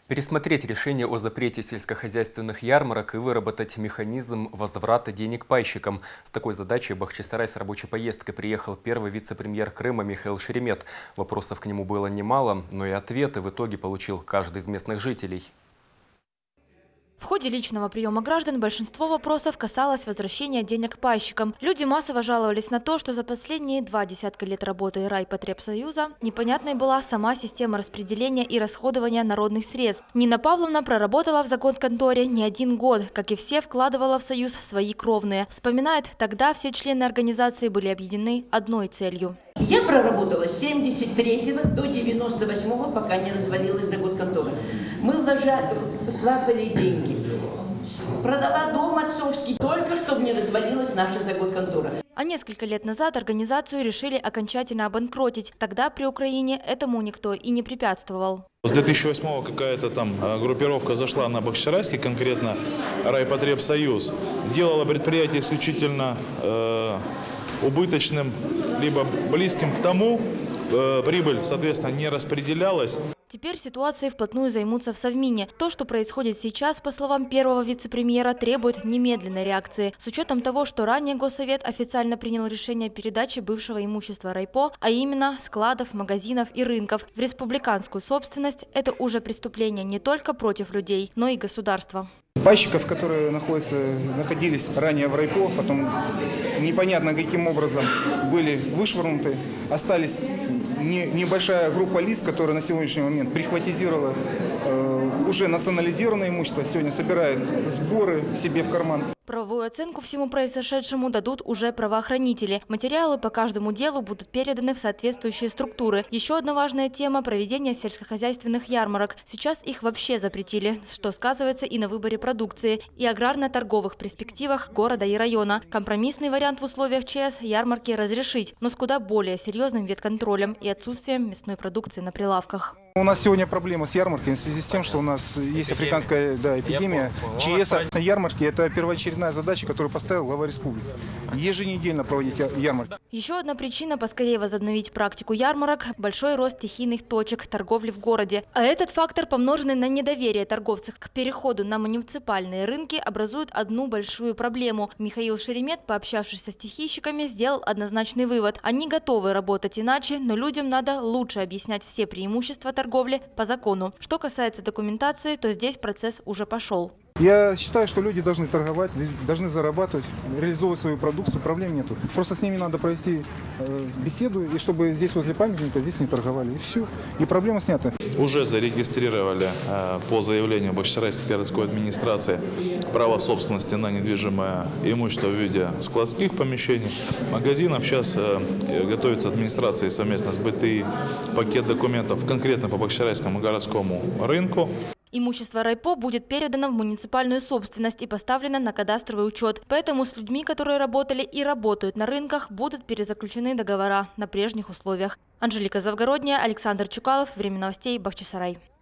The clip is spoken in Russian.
Пересмотреть решение о запрете сельскохозяйственных ярмарок и выработать механизм возврата денег пайщикам. С такой задачей в Бахчисарай с рабочей поездкой приехал первый вице-премьер Крыма Михаил Шеремет. Вопросов к нему было немало, но и ответы в итоге получил каждый из местных жителей. В ходе личного приема граждан большинство вопросов касалось возвращения денег пайщикам. Люди массово жаловались на то, что за последние 2 десятка лет работы Райпотребсоюза непонятной была сама система распределения и расходования народных средств. Нина Павловна проработала в законконторе не 1 год, как и все, вкладывала в союз свои кровные. Вспоминает, тогда все члены организации были объединены одной целью. Я проработала с 73-го до 98-го, пока не развалилась законконтора. Мы вкладывали деньги. Продала дом отцовский только, чтобы не развалилась наша законконтора. А несколько лет назад организацию решили окончательно обанкротить. Тогда при Украине этому никто и не препятствовал. С 2008-го какая-то там группировка зашла на Бахчисарайский, конкретно Райпотребсоюз. Делала предприятие исключительно убыточным, либо близким к тому. Прибыль, соответственно, не распределялась. Теперь ситуацией вплотную займутся в Совмине. То, что происходит сейчас, по словам первого вице-премьера, требует немедленной реакции. С учетом того, что ранее Госсовет официально принял решение передачи бывшего имущества Райпо, а именно складов, магазинов и рынков, в республиканскую собственность, это уже преступление не только против людей, но и государства. Пайщиков, которые находились ранее в Райпо, потом непонятно каким образом были вышвырнуты, остались небольшая группа лиц, которая на сегодняшний момент прихватизировала уже национализированное имущество, сегодня собирает сборы себе в карман. Правовую оценку всему произошедшему дадут уже правоохранители. Материалы по каждому делу будут переданы в соответствующие структуры. Еще одна важная тема – проведение сельскохозяйственных ярмарок. Сейчас их вообще запретили, что сказывается и на выборе продукции, и аграрно-торговых перспективах города и района. Компромиссный вариант в условиях ЧС – ярмарки разрешить, но с куда более серьезным ветконтролем и отсутствием мясной продукции на прилавках. У нас сегодня проблема с ярмарками в связи с тем, что у нас есть африканская эпидемия. ЧС на ярмарке – это первоочередная задача, которую поставил глава республики. Еженедельно проводить ярмарки. Еще одна причина поскорее возобновить практику ярмарок – большой рост стихийных точек торговли в городе. А этот фактор, помноженный на недоверие торговцев к переходу на муниципальные рынки, образует одну большую проблему. Михаил Шеремет, пообщавшись со стихийщиками, сделал однозначный вывод. Они готовы работать иначе, но людям надо лучше объяснять все преимущества торговли по закону. Что касается документации, то здесь процесс уже пошел. Я считаю, что люди должны торговать, должны зарабатывать, реализовывать свою продукцию, проблем нету. Просто с ними надо провести беседу, и чтобы здесь возле памятника здесь не торговали. И все. И проблема снята. Уже зарегистрировали по заявлению Бахчисарайской городской администрации право собственности на недвижимое имущество в виде складских помещений, магазинов. Сейчас готовится администрация совместно с БТИ пакет документов конкретно по Бахчисарайскому городскому рынку. Имущество Райпо будет передано в муниципальную собственность и поставлено на кадастровый учет. Поэтому с людьми, которые работали и работают на рынках, будут перезаключены договора на прежних условиях. Анжелика Завгородняя, Александр Чукалов. Время новостей. Бахчисарай.